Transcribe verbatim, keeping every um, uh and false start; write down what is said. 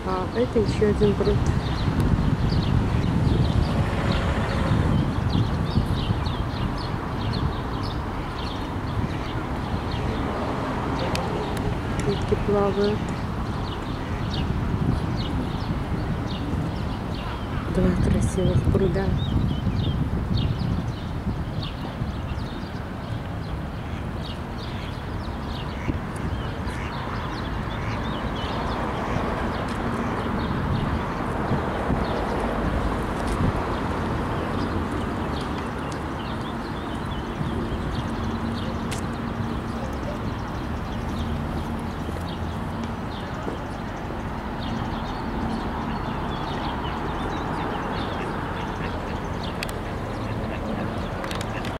А это еще один пруд. Рыбки плавают. Два красивых пруда.